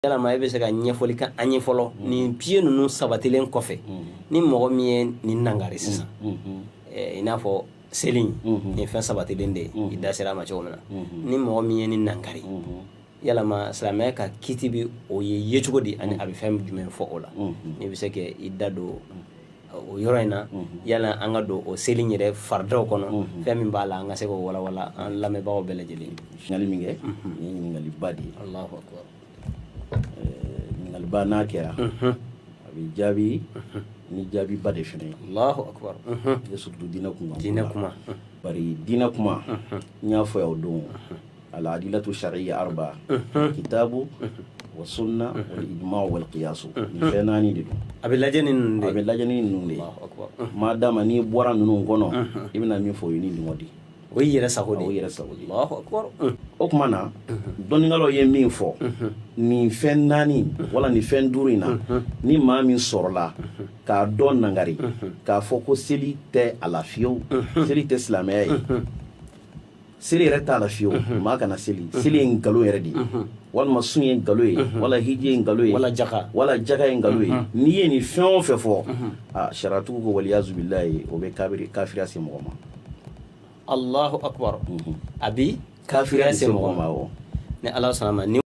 yala ma be se ka ɲɛfɔli ka an ye fɔlɔ ni pied nunu sabatilen kɔfɛ ni mɔgɔ min ye nin nangari sisan i n'a fɔ seli ni fɛn sabatilen de i da sera ma cogo min na ni mɔgɔ min ye nin nangari yala ma silamɛya ka kiti bi o ye cogo di ani a bɛ fɛn jumɛn fɔ o la ni bɛ se ka i da don o yɔrɔ in na yala an ka don o seli yɛrɛ faridaw kɔnɔ fɛn min b'a la an ka se k'o walawala an lamɛnbagaw bɛɛ lajɛlen ɲininkali min kɛ ni ɲininkali ba de ye Allahu akbar ɲininkali ba n'a kɛra a bɛ jaabi ni jaabi ba de fɛnɛ ye Allahu akbar ye surtout diinɛ kuma diinɛ kuma bari diinɛ kuma n y'a fɔ y'o don al-adilatu shar'iyya arba kitabu wa sunna wal ijma' wal qiyas ni fɛn naani de don a bɛ lajɛ ni ninnu de a bɛ lajɛ ni ninnu de Allahu akbar maa dama n'i bɔra ninnu kɔnɔ i bɛna min fɔ o ye ni ɲɔgɔn de o ye yɛrɛ sago de o yɛrɛ sago de Allahu akbar o tuma na dɔnnikɛlaw ye min fɔ nin fɛn naani wala nin fɛn duuru in na ni maa min sɔrɔla k'a dɔn nangari k'a fɔ ko seli tɛ a la fiyewu seli tɛ silamɛya ye seli yɛrɛ t'a la fiyewu maa kana seli seli ye nkalon yɛrɛ de ye walima sun ye nkalon ye wala hiji ye nkalon ye wala jaga ye nkalon ye n'i ye nin fɛn o fɛn fɔ sariyatigiw ko waliyazu bilahi o bɛ kafiriya se mɔgɔ ma Allahu akbar a bi kafiriya se mɔgɔ ma ni Ala sɔnna ma